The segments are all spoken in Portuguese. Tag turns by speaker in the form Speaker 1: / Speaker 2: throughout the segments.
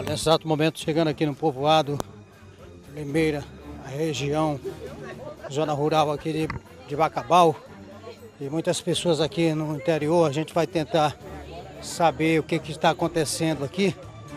Speaker 1: Nesse exato momento, chegando aqui no povoado Limeira, a região, zona rural aqui de Bacabal, e muitas pessoas aqui no interior. A gente vai tentar saber o que está acontecendo aqui.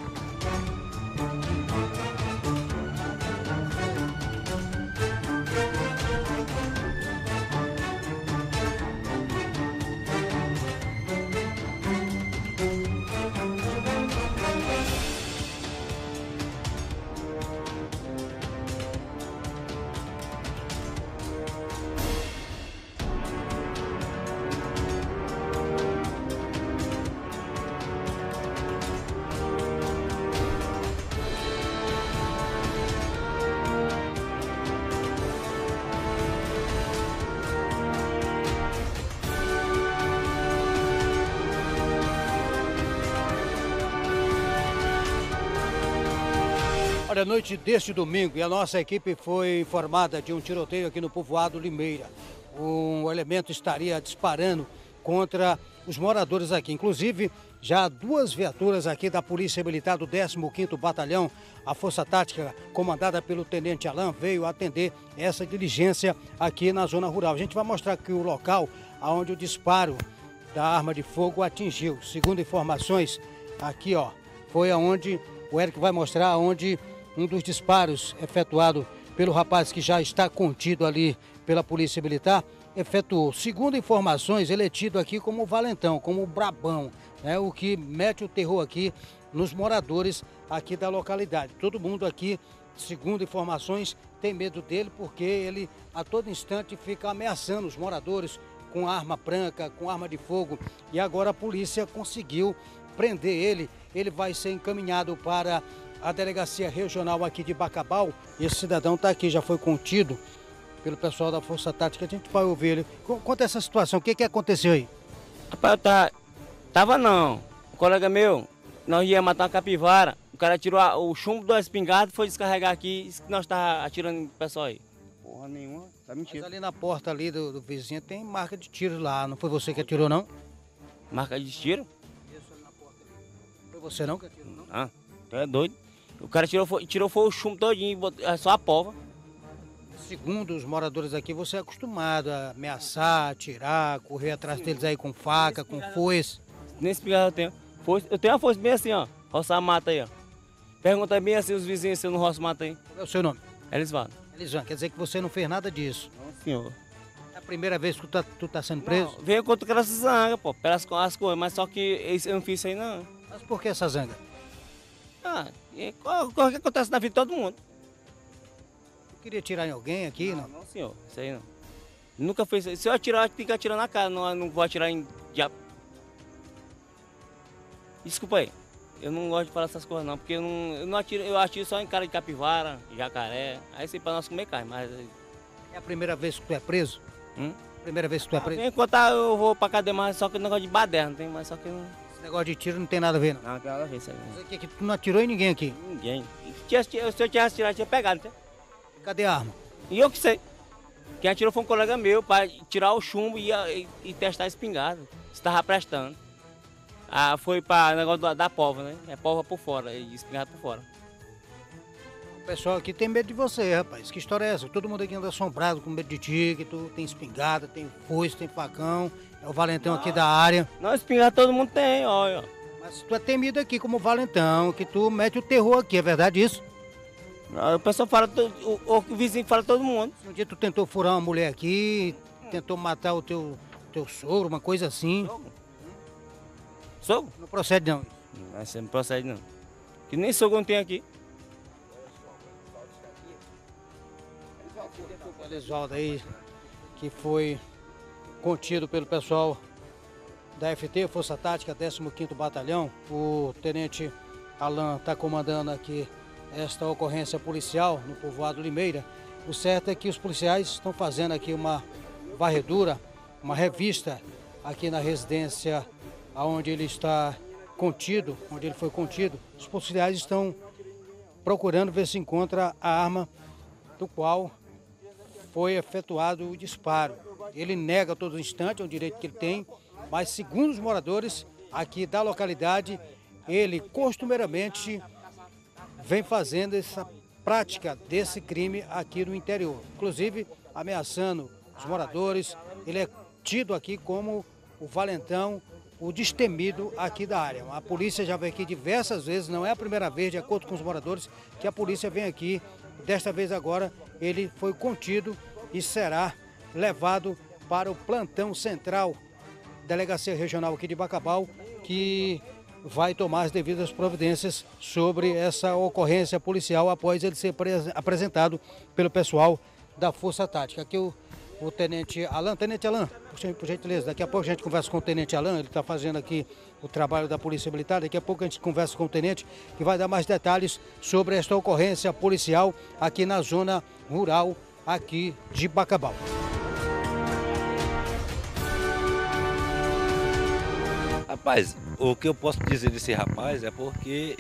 Speaker 1: Olha, noite deste domingo, e a nossa equipe foi informada de um tiroteio aqui no povoado Limeira. Um elemento estaria disparando contra os moradores aqui. Inclusive, já duas viaturas aqui da Polícia Militar do 15º Batalhão, a Força Tática, comandada pelo Tenente Alain, veio atender essa diligência aqui na zona rural. A gente vai mostrar aqui o local onde o disparo da arma de fogo atingiu. Segundo informações, aqui ó, foi aonde o Eric vai mostrar onde um dos disparos efetuado pelo rapaz que já está contido ali pela Polícia Militar, efetuou. Segundo informações, ele é tido aqui como valentão, como brabão, né? O que mete o terror aqui nos moradores aqui da localidade. Todo mundo aqui, segundo informações, tem medo dele porque ele a todo instante fica ameaçando os moradores com arma branca, com arma de fogo. E agora a polícia conseguiu prender ele. Ele vai ser encaminhado para a delegacia regional aqui de Bacabal. Esse cidadão está aqui, já foi contido pelo pessoal da Força Tática. A gente vai ouvir ele. Conta essa situação, o que aconteceu aí?
Speaker 2: Rapaz, tava não. Um colega meu, nós ia matar uma capivara. O cara tirou o chumbo da espingarda e foi descarregar aqui. Isso que nós tá atirando no pessoal aí. Porra nenhuma, tá mentindo.
Speaker 1: Mas ali na porta ali do vizinho tem marca de tiro lá. Não foi você que atirou, não?
Speaker 2: Marca de tiro?
Speaker 1: Isso ali na porta ali. Foi você não que atirou, não?
Speaker 2: Ah, tu é doido. O cara tirou foi o chumbo todinho, só a pova.
Speaker 1: Segundo os moradores aqui, você é acostumado a ameaçar, atirar, correr atrás deles aí com faca, com foice.
Speaker 2: Nem espingarda eu tenho. Eu tenho uma foice bem assim, ó. Roçar a mata aí, ó. Pergunta bem assim os vizinhos se eu não roço mata aí.
Speaker 1: Qual é o seu nome?
Speaker 2: Elisvaldo.
Speaker 1: Elisvaldo, quer dizer que você não fez nada disso?
Speaker 2: Não, senhor.
Speaker 1: É a primeira vez que tu tá sendo preso?
Speaker 2: Não, veio contra aquela zanga, pô, pelas as coisas, mas só que eu não fiz isso aí, não.
Speaker 1: Mas por que essa zanga?
Speaker 2: Ah, o que acontece na vida de todo mundo.
Speaker 1: Tu queria atirar em alguém aqui, não?
Speaker 2: Não, senhor, isso aí não. Nunca fez isso. Se eu atirar, tem que atirar na cara, não vou atirar em diabo. Desculpa aí, eu não gosto de falar essas coisas não, porque eu não atiro, eu atiro só em cara de capivara, jacaré, aí isso aí pra nós comer carne, mas...
Speaker 1: É a primeira vez que tu é preso? Primeira vez que tu é preso?
Speaker 2: Enquanto eu vou pra cadeia, mas só que o negócio de baderna, tem, mas só que não...
Speaker 1: Esse negócio de tiro não tem nada a ver, não?
Speaker 2: Não, tem nada a ver isso aí.
Speaker 1: Mas aqui, tu não atirou em ninguém aqui?
Speaker 2: Ninguém. Se eu tivesse tirado, tinha pegado, né?
Speaker 1: Cadê a arma?
Speaker 2: E eu que sei. Quem atirou foi um colega meu para tirar o chumbo e testar a espingarda. Se estava prestando. Ah, foi para o negócio da pólvora, né? É pólvora por fora e espingarda por fora.
Speaker 1: O pessoal aqui tem medo de você, rapaz. Que história é essa? Todo mundo aqui anda assombrado com medo de ti, que tu tem espingarda, tem foice, tem facão. É o valentão aqui da área.
Speaker 2: Não, espingarda todo mundo tem, olha.
Speaker 1: Mas tu é temido aqui como valentão, que tu mete o terror aqui, é verdade isso?
Speaker 2: Não, o pessoal fala, o vizinho fala todo mundo.
Speaker 1: Um dia tu tentou furar uma mulher aqui, tentou matar o teu sogro, uma coisa assim.
Speaker 2: Sogro?
Speaker 1: Não procede não.
Speaker 2: Não, você não procede não. Que nem sogro não tem aqui.
Speaker 1: O Elisvaldo aí, que foi contido pelo pessoal da FT, Força Tática, 15º Batalhão. O Tenente Alain está comandando aqui esta ocorrência policial no povoado Limeira. O certo é que os policiais estão fazendo aqui uma varredura, uma revista aqui na residência onde ele está contido, onde ele foi contido. Os policiais estão procurando ver se encontra a arma do qual foi efetuado o disparo. Ele nega a todo instante, é um direito que ele tem, mas segundo os moradores aqui da localidade, ele costumeiramente vem fazendo essa prática desse crime aqui no interior, inclusive ameaçando os moradores. Ele é tido aqui como o valentão, o destemido aqui da área. A polícia já veio aqui diversas vezes, não é a primeira vez, de acordo com os moradores, que a polícia vem aqui. Desta vez agora ele foi contido e será levado para o plantão central, delegacia regional aqui de Bacabal, que vai tomar as devidas providências sobre essa ocorrência policial após ele ser apresentado pelo pessoal da Força Tática. Aqui o Tenente Alain. Tenente Alain, por gentileza, daqui a pouco a gente conversa com o Tenente Alain, ele está fazendo aqui o trabalho da Polícia Militar. Daqui a pouco a gente conversa com o Tenente, que vai dar mais detalhes sobre esta ocorrência policial aqui na zona rural aqui de Bacabal.
Speaker 3: Rapaz, o que eu posso dizer desse rapaz é porque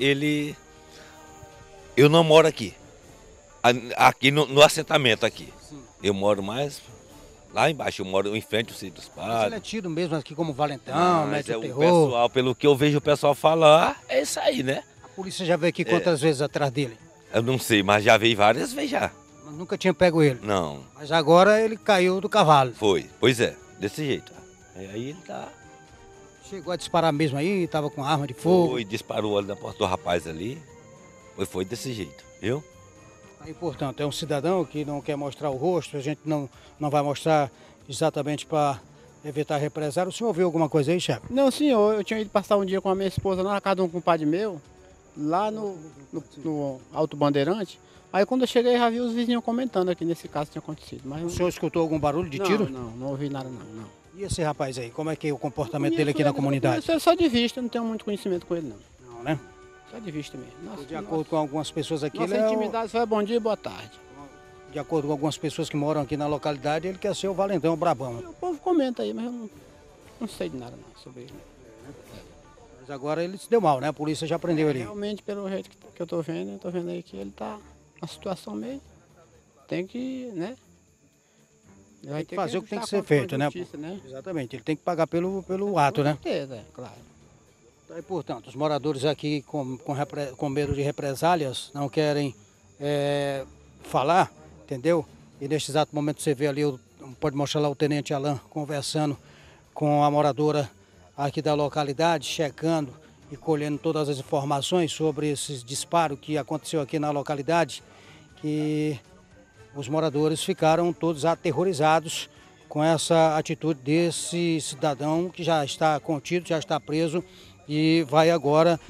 Speaker 3: eu não moro aqui no assentamento aqui. Sim. Eu moro mais lá embaixo, eu moro em frente ao Sítio dos Padres.
Speaker 1: Mas ele é tido mesmo aqui como valentão, mete o terror.
Speaker 3: O pessoal, pelo que eu vejo o pessoal falar, é isso aí, né?
Speaker 1: A polícia já veio aqui quantas vezes atrás dele?
Speaker 3: Eu não sei, mas já veio várias vezes já.
Speaker 1: Mas nunca tinha pego ele?
Speaker 3: Não.
Speaker 1: Mas agora ele caiu do cavalo.
Speaker 3: Foi, pois é, desse jeito. E aí ele tá...
Speaker 1: Chegou a disparar mesmo aí, estava com arma de fogo?
Speaker 3: Foi, disparou ali na porta do rapaz ali. Foi desse jeito, viu?
Speaker 1: Aí, portanto, é um cidadão que não quer mostrar o rosto, a gente não vai mostrar exatamente para evitar represário. O senhor viu alguma coisa aí, chefe?
Speaker 4: Não, senhor, eu tinha ido passar um dia com a minha esposa lá na casa de um compadre meu, lá no Alto Bandeirante. Aí quando eu cheguei já vi os vizinhos comentando aqui nesse caso que tinha acontecido. Mas
Speaker 1: o senhor escutou algum barulho de tiro?
Speaker 4: Não ouvi nada não.
Speaker 1: E esse rapaz aí, como é que é o comportamento dele aqui na comunidade?
Speaker 4: Eu só de vista, não tenho muito conhecimento com ele não.
Speaker 1: Não, né?
Speaker 4: Só de vista mesmo.
Speaker 1: De acordo com algumas pessoas aqui...
Speaker 4: Nossa intimidade só é bom dia e boa tarde.
Speaker 1: De acordo com algumas pessoas que moram aqui na localidade, ele quer ser o valentão, o brabão.
Speaker 4: O povo comenta aí, mas eu não sei de nada não sobre ele.
Speaker 1: Mas agora ele se deu mal, né? A polícia já prendeu ele.
Speaker 4: Realmente, pelo jeito que eu tô vendo aí que ele tá numa situação meio... Tem que, né?
Speaker 1: Tem que fazer o que tem que ser feito, né? Exatamente, ele tem que pagar pelo ato, né?
Speaker 4: Com certeza, claro.
Speaker 1: E, portanto, os moradores aqui com medo de represálias não querem falar, entendeu? E neste exato momento você vê ali, pode mostrar lá o Tenente Alain conversando com a moradora aqui da localidade, checando e colhendo todas as informações sobre esse disparo que aconteceu aqui na localidade, que os moradores ficaram todos aterrorizados com essa atitude desse cidadão que já está contido, já está preso e vai agora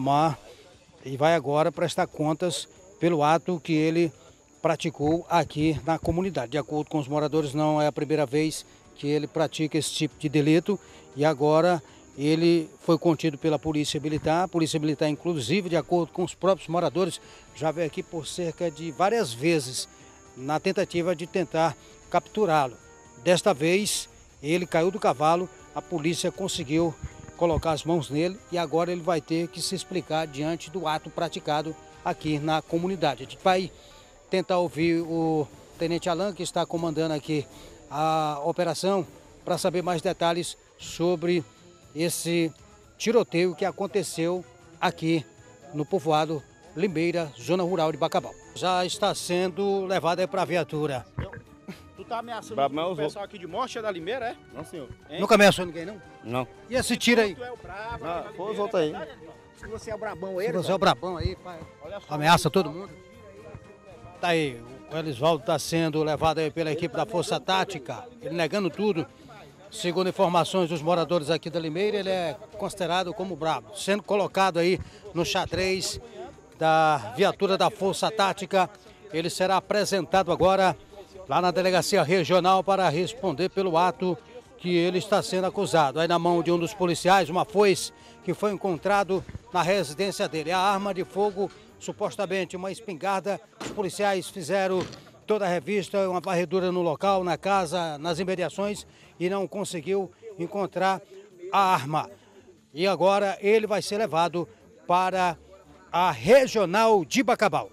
Speaker 1: prestar contas pelo ato que ele praticou aqui na comunidade. De acordo com os moradores, não é a primeira vez que ele pratica esse tipo de delito e agora ele foi contido pela Polícia Militar. A Polícia Militar, inclusive, de acordo com os próprios moradores, já veio aqui por cerca de várias vezes na tentativa de tentar capturá-lo. Desta vez, ele caiu do cavalo, a polícia conseguiu colocar as mãos nele e agora ele vai ter que se explicar diante do ato praticado aqui na comunidade. A gente vai tentar ouvir o Tenente Alain, que está comandando aqui a operação, para saber mais detalhes sobre esse tiroteio que aconteceu aqui no povoado Limeira, zona rural de Bacabal. Já está sendo levado para a viatura.
Speaker 5: Tu tá ameaçando o pessoal aqui de morte, é da Limeira, é?
Speaker 4: Não, senhor.
Speaker 1: Hein? Nunca ameaçou ninguém, não?
Speaker 2: Não.
Speaker 1: E esse tiro aí?
Speaker 5: Tu é o brabo,
Speaker 4: foi os outros aí.
Speaker 5: Se você é o brabão,
Speaker 1: ele. Se você é o brabão aí, pai, ameaça todo mundo. Tá aí, o Elisvaldo está sendo levado aí pela equipe da Força Tática, ele negando tudo. Segundo informações dos moradores aqui da Limeira, ele é considerado como brabo, sendo colocado aí no xadrez da viatura da Força Tática. Ele será apresentado agora lá na delegacia regional para responder pelo ato que ele está sendo acusado. Aí na mão de um dos policiais, uma foice que foi encontrado na residência dele. A arma de fogo, supostamente uma espingarda. Os policiais fizeram toda a revista, uma varredura no local, na casa, nas imediações e não conseguiu encontrar a arma. E agora ele vai ser levado para a regional de Bacabal.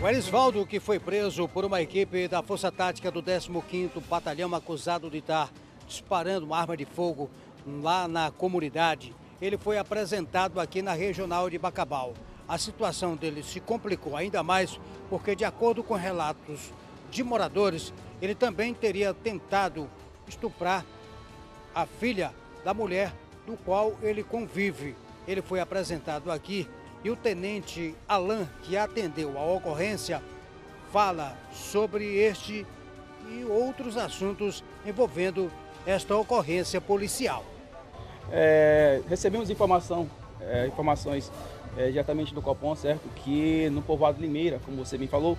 Speaker 1: O Elisvaldo, que foi preso por uma equipe da Força Tática do 15º Batalhão, acusado de estar disparando uma arma de fogo lá na comunidade, ele foi apresentado aqui na Regional de Bacabal. A situação dele se complicou ainda mais porque, de acordo com relatos de moradores, ele também teria tentado estuprar a filha da mulher do qual ele convive. Ele foi apresentado aqui e o tenente Alain, que atendeu a ocorrência, fala sobre este e outros assuntos envolvendo esta ocorrência policial.
Speaker 6: Recebemos informações diretamente do Copom, certo? Que no povoado Limeira, como você me falou,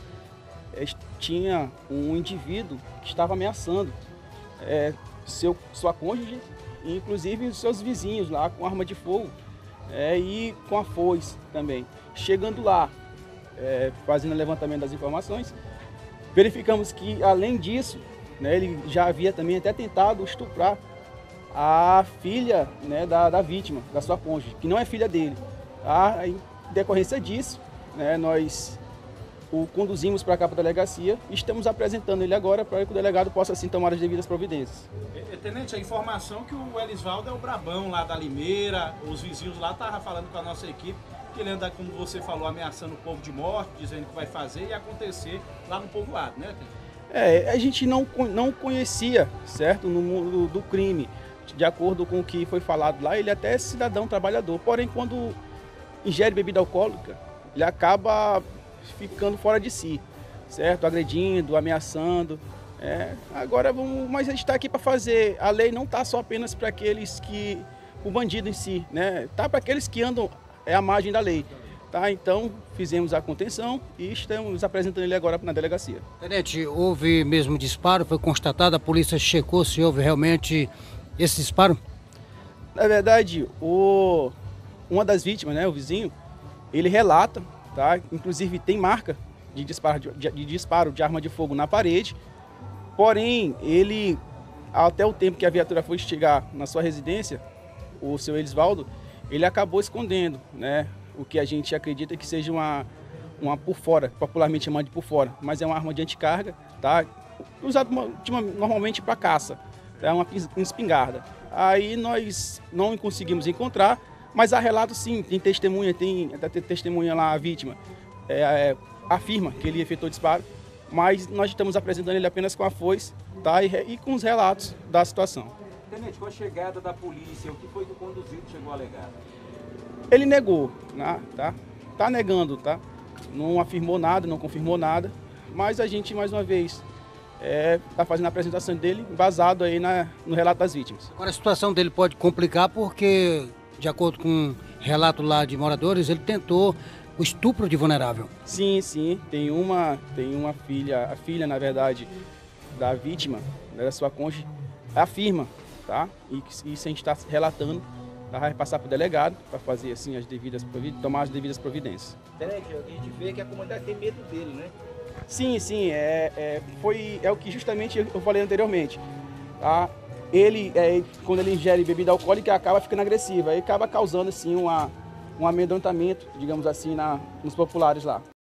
Speaker 6: tinha um indivíduo que estava ameaçando sua cônjuge, e inclusive os seus vizinhos lá com arma de fogo e com a foice também. Chegando lá, fazendo o levantamento das informações, verificamos que, além disso, ele já havia também até tentado estuprar a filha da vítima, da sua cônjuge, que não é filha dele. Em decorrência disso, nós o conduzimos para cá para a delegacia e estamos apresentando ele agora para que o delegado possa assim tomar as devidas providências.
Speaker 5: Tenente, a informação que o Elisvaldo é o brabão lá da Limeira, os vizinhos lá estavam falando com a nossa equipe que ele anda, como você falou, ameaçando o povo de morte, dizendo que vai fazer e acontecer lá no povoado, né?
Speaker 6: A gente não conhecia, certo, no mundo do crime. De acordo com o que foi falado lá, ele até é cidadão trabalhador, porém quando ingere bebida alcoólica, ele acaba ficando fora de si, certo? Agredindo, ameaçando. Agora, mas a gente está aqui para fazer, a lei não está só apenas para aqueles o bandido em si, está para aqueles que andam à margem da lei. Tá? Então, fizemos a contenção e estamos apresentando ele agora na delegacia.
Speaker 1: Tenente, houve mesmo disparo, foi constatado, a polícia checou se houve realmente esse disparo?
Speaker 6: Na verdade, uma das vítimas, o vizinho, ele relata, tá? Inclusive tem marca de disparo de arma de fogo na parede, porém, ele, até o tempo que a viatura foi chegar na sua residência, o seu Elisvaldo, ele acabou escondendo, o que a gente acredita que seja uma por fora, popularmente chamada de por fora, mas é uma arma de anticarga, tá? Usada normalmente para caça, é uma espingarda. Aí nós não conseguimos encontrar, mas há relatos sim, tem testemunha lá, a vítima afirma que ele efetuou disparo, mas nós estamos apresentando ele apenas com a foice, tá? E com os relatos da situação.
Speaker 5: Tenente, com a chegada da polícia, o que foi que o conduzido chegou a alegar?
Speaker 6: Ele negou, tá negando, tá? Não afirmou nada, não confirmou nada, mas a gente, mais uma vez, está fazendo a apresentação dele baseado aí no relato das vítimas.
Speaker 1: Agora, a situação dele pode complicar porque, de acordo com um relato lá de moradores, ele tentou o estupro de vulnerável.
Speaker 6: Sim, tem uma filha, a filha, na verdade, da vítima, da sua cônjuge, afirma, tá? E isso a gente está relatando, vai passar para o delegado para fazer assim tomar as devidas providências.
Speaker 5: Tenente, a gente vê que a comunidade tem medo dele, né?
Speaker 6: Sim, é o que justamente eu falei anteriormente. Tá? Ele, quando ele ingere bebida alcoólica, acaba ficando agressivo, aí acaba causando assim um amedrontamento, digamos assim, nos populares lá.